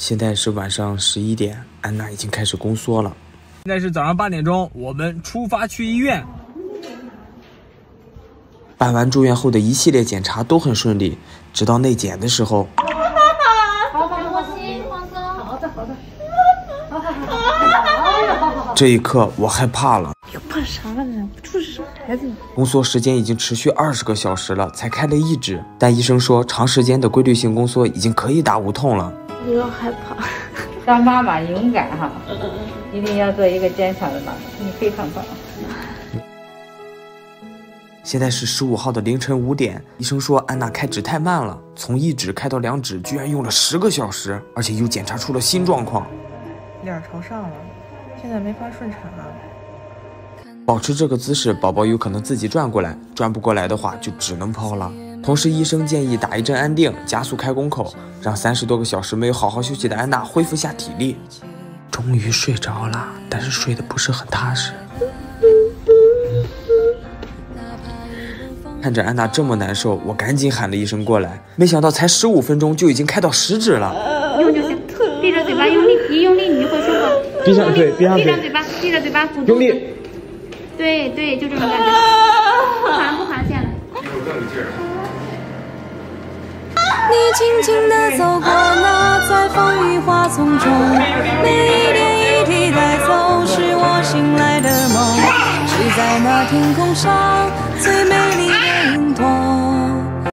现在是晚上11点，安娜已经开始宫缩了。 现在是早上8点钟，我们出发去医院。 办完住院后的一系列检查都很顺利，直到内检的时候。这一刻我害怕了。 又怕啥了呢？不就是生孩子吗？ 宫缩时间已经持续20个小时了，才开了1指，但医生说长时间的规律性宫缩已经可以打无痛了。 我要害怕。 当妈妈勇敢哈，一定要做一个坚强的妈妈，你非常棒。 现在是15号的凌晨5点，医生说安娜开指太慢了，从1指开到2指居然用了10个小时，而且又检查出了新状况， 脸朝上了，现在没法顺产了。 保持这个姿势，宝宝有可能自己转过来，转不过来的话就只能剖了。同时，医生建议打一针安定，加速开宫口，让30多个小时没有好好休息的安娜恢复下体力。终于睡着了，但是睡得不是很踏实。看着安娜这么难受，我赶紧喊了医生过来，没想到才15分钟就已经开到10指了。 用就行，闭着嘴巴用力，一用力你就会舒服。 闭上嘴，闭上嘴， 闭上嘴巴，闭着嘴巴， 用力。 对对，就这种感觉。不含线了。 你轻轻地走过那在风雨花丛中，每一点一滴带走，是我醒来的梦，是在那天空上。